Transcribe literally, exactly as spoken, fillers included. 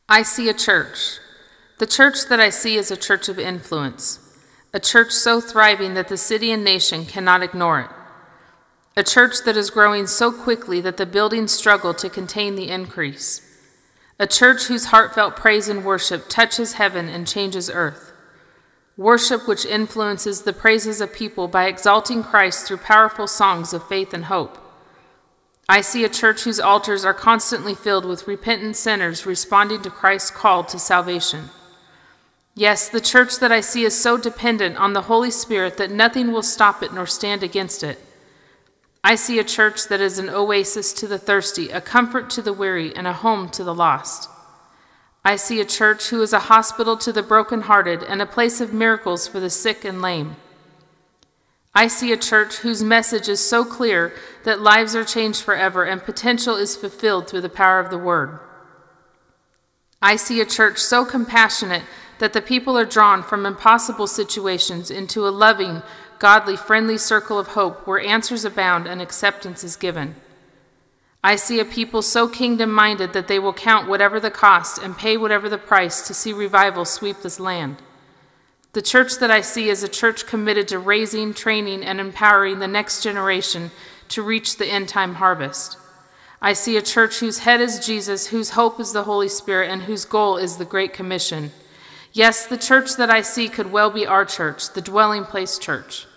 I see a church. The church that I see is a church of influence, a church so thriving that the city and nation cannot ignore it, a church that is growing so quickly that the buildings struggle to contain the increase, a church whose heartfelt praise and worship touches heaven and changes earth, worship which influences the praises of people by exalting Christ through powerful songs of faith and hope. I see a church whose altars are constantly filled with repentant sinners responding to Christ's call to salvation. Yes, the church that I see is so dependent on the Holy Spirit that nothing will stop it nor stand against it. I see a church that is an oasis to the thirsty, a comfort to the weary, and a home to the lost. I see a church who is a hospital to the brokenhearted and a place of miracles for the sick and lame. I see a church whose message is so clear that lives are changed forever and potential is fulfilled through the power of the Word. I see a church so compassionate that the people are drawn from impossible situations into a loving, godly, friendly circle of hope where answers abound and acceptance is given. I see a people so kingdom-minded that they will count whatever the cost and pay whatever the price to see revival sweep this land. The church that I see is a church committed to raising, training, and empowering the next generation to reach the end-time harvest. I see a church whose head is Jesus, whose hope is the Holy Spirit, and whose goal is the Great Commission. Yes, the church that I see could well be our church, the Dwelling Place Church.